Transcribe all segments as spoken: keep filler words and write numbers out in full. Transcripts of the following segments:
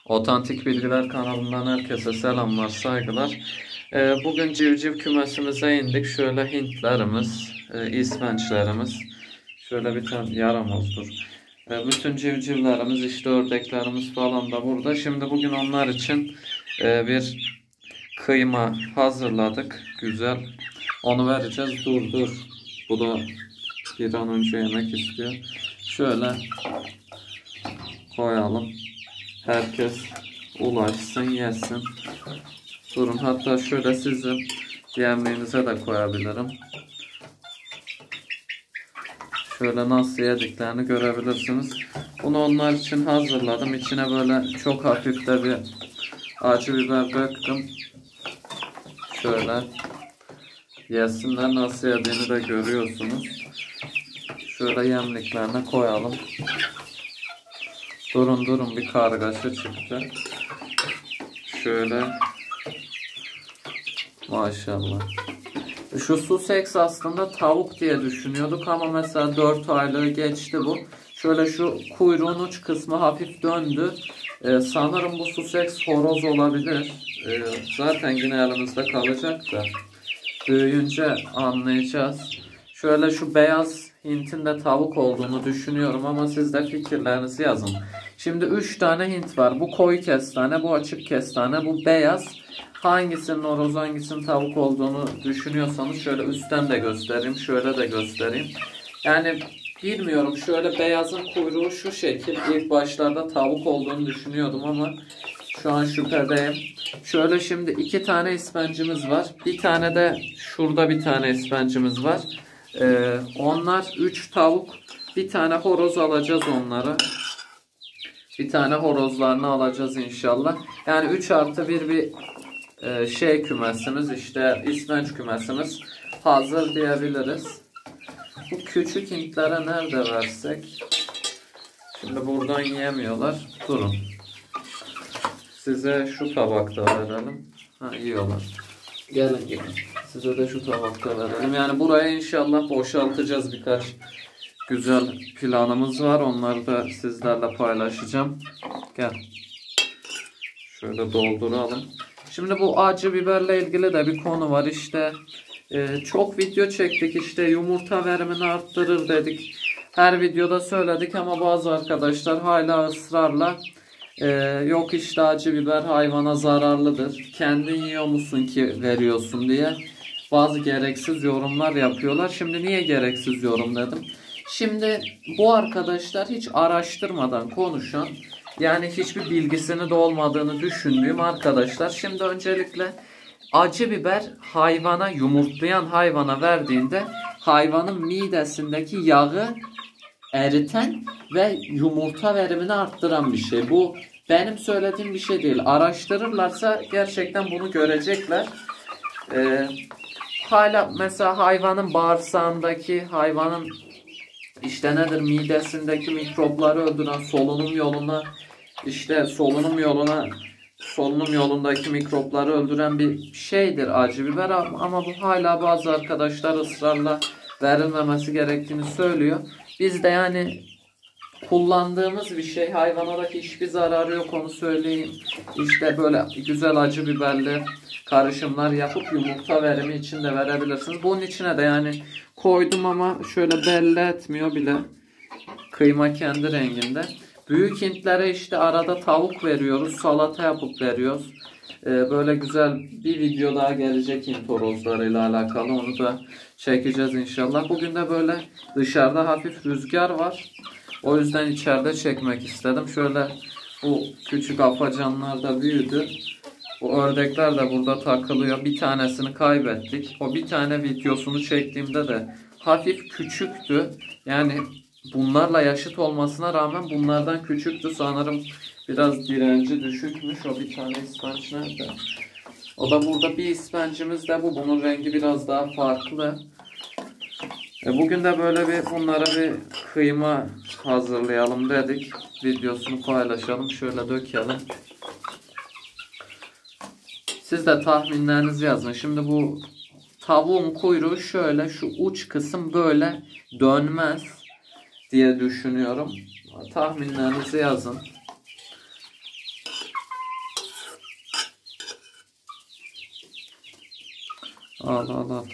Otantik Bilgiler kanalından herkese selamlar, saygılar. Ee, bugün civciv kümesimize indik. Şöyle Hintlerimiz, e, İsveçlerimiz, şöyle bir tane yaramazdır. E, bütün civcivlerimiz, işte ördeklerimiz falan da burada. Şimdi bugün onlar için e, bir kıyma hazırladık. Güzel. Onu vereceğiz. Dur dur. Bu da bir an önce yemek istiyor. Şöyle koyalım. Herkes ulaşsın, yesin. Durun, hatta şöyle sizin yemeğinize de koyabilirim. Şöyle nasıl yediklerini görebilirsiniz. Bunu onlar için hazırladım. İçine böyle çok hafif de bir acı biber döktüm. Şöyle yesinler, nasıl yediğini de görüyorsunuz. Şöyle yemliklerine koyalım. Durun durun, bir kargaşa çıktı. Şöyle. Maşallah. Şu Sussex aslında tavuk diye düşünüyorduk ama mesela dört aylığı geçti bu. Şöyle şu kuyruğun uç kısmı hafif döndü. Ee, sanırım bu Sussex horoz olabilir. Ee, zaten yine elimizde kalacak da. Büyüyünce anlayacağız. Şöyle şu beyaz Hint'in de tavuk olduğunu düşünüyorum ama siz de fikirlerinizi yazın. Şimdi üç tane Hint var. Bu koyu kestane, bu açık kestane, bu beyaz. Hangisinin horoz, hangisinin tavuk olduğunu düşünüyorsanız şöyle üstten de göstereyim, şöyle de göstereyim. Yani bilmiyorum, şöyle beyazın kuyruğu şu şekil. İlk başlarda tavuk olduğunu düşünüyordum ama şu an şüphedeyim. Şöyle şimdi iki tane ispencimiz var. Bir tane de şurada bir tane ispencimiz var. Ee, onlar üç tavuk. Bir tane horoz alacağız onlara. Bir tane horozlarını alacağız inşallah. Yani üç artı bir bir e, şey kümesimiz, işte ispenç kümesimiz hazır diyebiliriz. Bu küçük Hintlere nerede versek? Şimdi buradan yiyemiyorlar. Durun. Size şu tabakta verelim. Ha, yiyorlar. Gelin gelin. Size de şu tabakta verelim. Yani buraya inşallah boşaltacağız, birkaç güzel planımız var. Onları da sizlerle paylaşacağım. Gel. Şöyle dolduralım. Şimdi bu acı biberle ilgili de bir konu var. İşte e, çok video çektik. İşte yumurta verimini arttırır dedik. Her videoda söyledik ama bazı arkadaşlar hala ısrarla e, yok işte acı biber hayvana zararlıdır, kendin yiyor musun ki veriyorsun diye bazı gereksiz yorumlar yapıyorlar. Şimdi niye gereksiz yorum dedim. Şimdi bu arkadaşlar hiç araştırmadan konuşan, yani hiçbir bilgisini de olmadığını düşündüğüm arkadaşlar. Şimdi öncelikle acı biber hayvana, yumurtlayan hayvana verdiğinde hayvanın midesindeki yağı eriten ve yumurta verimini arttıran bir şey. Bu benim söylediğim bir şey değil. Araştırırlarsa gerçekten bunu görecekler. Ee, hala mesela hayvanın bağırsağındaki, hayvanın işte nedir, midesindeki mikropları öldüren, solunum yoluna işte solunum yoluna solunum yolundaki mikropları öldüren bir şeydir acı biber, ama bu hala bazı arkadaşlar ısrarla verilmemesi gerektiğini söylüyor. Biz de yani kullandığımız bir şey, hayvana da hiçbir zararı yok, onu söyleyeyim. İşte böyle güzel acı biberli karışımlar yapıp yumurta verimi için de verebilirsiniz. Bunun içine de yani koydum ama şöyle belli etmiyor bile. Kıyma kendi renginde. Büyük Hintlere işte arada tavuk veriyoruz, salata yapıp veriyoruz. Ee, böyle güzel bir video daha gelecek Hint horozlarıyla alakalı, onu da çekeceğiz inşallah. Bugün de böyle dışarıda hafif rüzgar var. O yüzden içeride çekmek istedim. Şöyle bu küçük afacanlar da büyüdü. Bu ördekler de burada takılıyor. Bir tanesini kaybettik. O bir tane videosunu çektiğimde de hafif küçüktü. Yani bunlarla yaşıt olmasına rağmen bunlardan küçüktü. Sanırım biraz direnci düşükmüş. O bir tane ispenç nerede? O da burada, bir ispencimiz de bu. Bunun rengi biraz daha farklı. E bugün de böyle bir bunlara bir kıyma hazırlayalım dedik. Videosunu paylaşalım. Şöyle dökelim. Siz de tahminlerinizi yazın. Şimdi bu tavuğun kuyruğu şöyle, şu uç kısım böyle dönmez diye düşünüyorum. Tahminlerinizi yazın. al al al.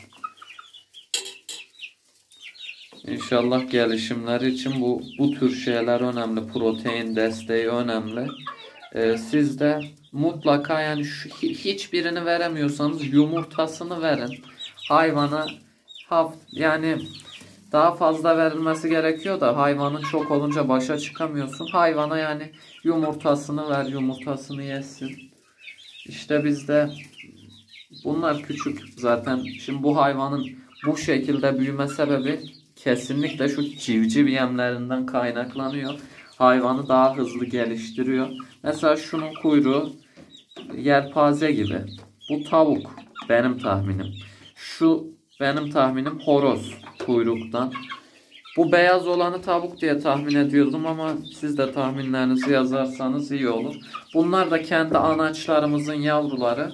İnşallah gelişimleri için bu bu tür şeyler önemli. Protein desteği önemli. Ee, siz de mutlaka yani şu, hiçbirini veremiyorsanız yumurtasını verin. Hayvana haf yani daha fazla verilmesi gerekiyor da hayvanın çok olunca başa çıkamıyorsun. Hayvana yani yumurtasını ver, yumurtasını yesin. İşte bizde bunlar küçük zaten. Şimdi bu hayvanın bu şekilde büyüme sebebi kesinlikle şu civciv yemlerinden kaynaklanıyor. Hayvanı daha hızlı geliştiriyor. Mesela şunun kuyruğu yelpaze gibi. Bu tavuk benim tahminim. Şu benim tahminim horoz kuyruktan. Bu beyaz olanı tavuk diye tahmin ediyordum ama siz de tahminlerinizi yazarsanız iyi olur. Bunlar da kendi anaçlarımızın yavruları.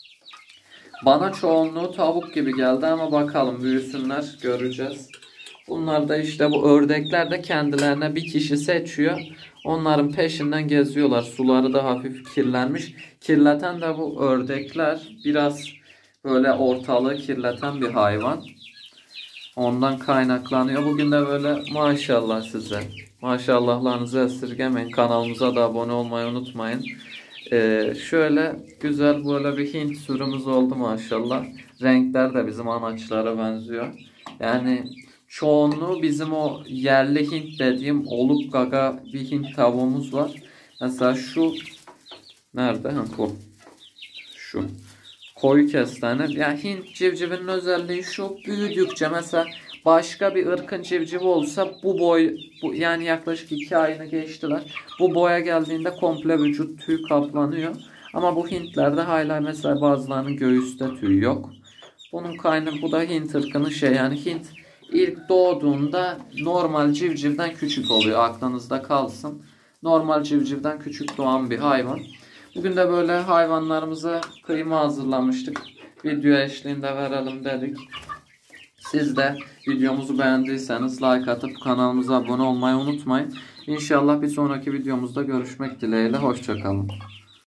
Bana çoğunluğu tavuk gibi geldi ama bakalım büyüsünler göreceğiz. Bunlar da işte bu ördekler de kendilerine bir kişi seçiyor. Onların peşinden geziyorlar. Suları da hafif kirlenmiş. Kirleten de bu ördekler. Biraz böyle ortalığı kirleten bir hayvan. Ondan kaynaklanıyor. Bugün de böyle maşallah size. Maşallahlarınızı esirgemeyin. Kanalımıza da abone olmayı unutmayın. Ee, şöyle güzel böyle bir Hint sürümüz oldu maşallah. Renkler de bizim anaçlara benziyor. Yani çoğunluğu bizim o yerli Hint dediğim oluk gaga bir Hint tavuğumuz var. Mesela şu nerede? Ha, bu. Şu. Koyu kestane. Yani Hint civcivinin özelliği şu. Büyüdükçe mesela başka bir ırkın civcivi olsa bu boy bu, yani yaklaşık iki ayını geçtiler. Bu boya geldiğinde komple vücut tüy kaplanıyor. Ama bu Hintlerde hala mesela bazılarının göğüste tüy yok. Bunun kaynağı bu da Hint ırkının şey yani Hint ilk doğduğunda normal civcivden küçük oluyor. Aklınızda kalsın. Normal civcivden küçük doğan bir hayvan. Bugün de böyle hayvanlarımıza kıyma hazırlamıştık. Video eşliğinde verelim dedik. Siz de videomuzu beğendiyseniz like atıp kanalımıza abone olmayı unutmayın. İnşallah bir sonraki videomuzda görüşmek dileğiyle. Hoşça kalın.